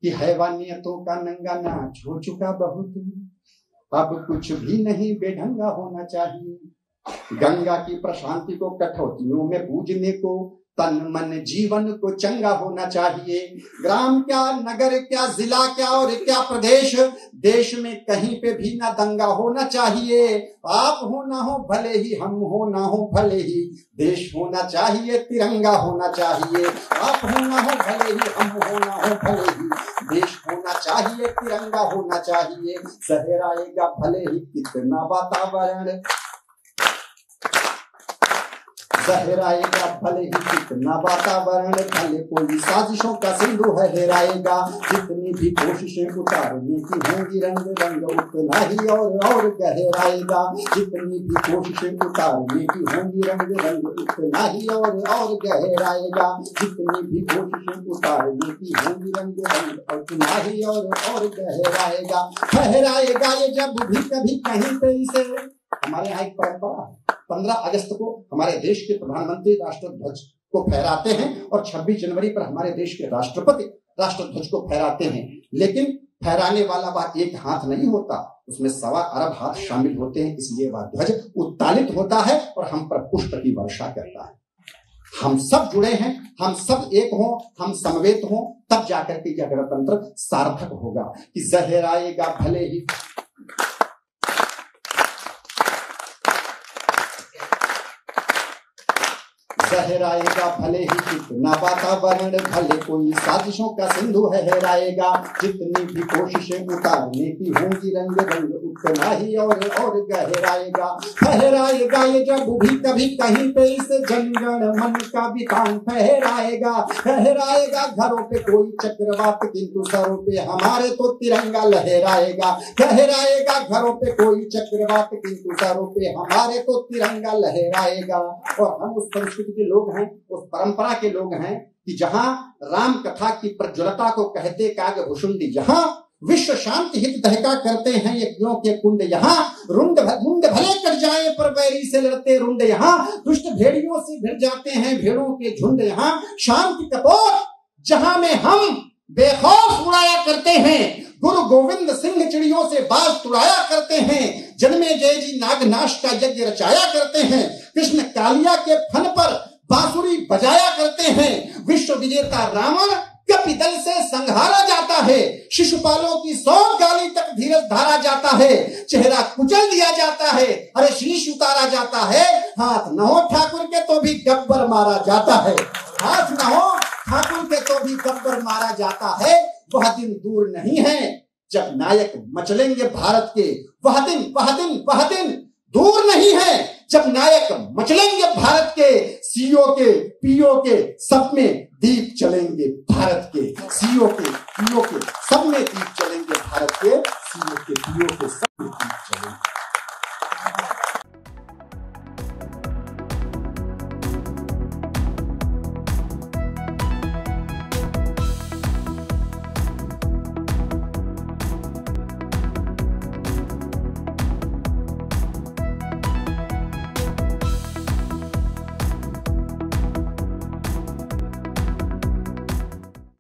कि हैवानियतों का नंगा नाच हो चुका बहुत, अब कुछ भी नहीं बेढंगा होना चाहिए। गंगा की प्रशांति को कठौतियों में पूजने को तन मन जीवन को चंगा होना चाहिए। ग्राम क्या, नगर क्या, जिला क्या और क्या प्रदेश, देश में कहीं पे भी ना दंगा होना चाहिए। आप हो ना हो भले ही, हम हो ना हो भले ही, देश होना चाहिए, तिरंगा होना चाहिए। आप हो ना हो भले ही, हम हो ना हो भले ही, देश होना चाहिए, तिरंगा होना चाहिए। सहराएगा भले ही कितना वातावरण, सहराएगा भले ही कितना वातावरण, भले कोई साजिशों का सिंधु हैराएगा। जितनी भी कोशिशें उतारने की होंगी रंग रंग उतना ही और गहराएगा। जितनी भी कोशिशें उतारने की होंगी रंग रंग उतना ही और गहराएगा। जितनी भी कोशिशें उतारने की होंगी रंग रंग उतना ही और गहराएगा। फहराएगा ये जब भी कभी कहीं पे इसे। हमारे यहाँ एक परंपरा है, 15 अगस्त को हमारे देश के प्रधानमंत्री राष्ट्रध्वज को फहराते हैं और 26 जनवरी पर हमारे देश के राष्ट्रपति राष्ट्रध्वज को फहराते हैं। लेकिन फहराने वाला वह एक हाथ नहीं होता, उसमें 1.25 अरब हाथ शामिल होते हैं, इसलिए वह ध्वज उत्तालित होता है और हम पर पुष्प की वर्षा करता है। हम सब जुड़े हैं, हम सब एक हों, हम समवेत हों, तब जाकर के यह गणतंत्र सार्थक होगा। कि जहराएगा भले ही, सहराएगा भले ही कितना वातावरण, भले कोई साजिशों का सिंधु हैराएगा। जितनी भी कोशिशें उतारने की होंगी रंग रंग उतना ही और गहराएगा। फहराएगा ये जब भी कभी कहीं पे इस जनगण मन का विधान फहराएगा। फहराएगा घरों पे कोई चक्रवात किंतु सरों पे हमारे तो तिरंगा लहराएगा। फहराएगा घरों पे कोई चक्रवात किंतु सरों पे हमारे तो तिरंगा लहराएगा। और हम उस संस्कृति के लोग हैं, उस परंपरा के लोग हैं कि जहां राम कथा की प्रज्वलता को कहते काग भुषुंडी, जहां विश्व शांति हित दहका करते हैं यज्ञों के कुंड, यहाँ रुंड भले कट जाए पर वैरी से लड़ते रुंड, यहाँ दुष्ट भेड़ियों से भिड़ जाते हैं भेड़ों के झुंड, यहाँ शांति कपोत जहां में हम बेखौफ उड़ाया करते हैं। गुरु गोविंद सिंह चिड़ियों से बाज तुड़ाया करते हैं। जन्मे जय जी नागनाश का यज्ञ रचाया करते हैं। कृष्ण कालिया के फन पर बांसुरी बजाया करते हैं। विश्व विजेता रावण कपिदल से संहारा जाता है। शिशुपालों की 100 गाली तक धीरज धारा जाता है। चेहरा कुचल दिया जाता है, अरे शीश उतारा जाता है। हाथ न हो ठाकुर के तो भी गब्बर मारा जाता है। हाथ न हो ठाकुर के तो भी गब्बर मारा जाता है। वह दिन दूर नहीं है जब नायक मचलेंगे भारत के। वह दिन दूर नहीं है जब नायक मचलेंगे भारत के। सीओ के पीओ के सब में दीप चलेंगे भारत के। सीओ के पीओ के सब में दीप चलेंगे भारत के। सीओ के पीओ के सब में दीप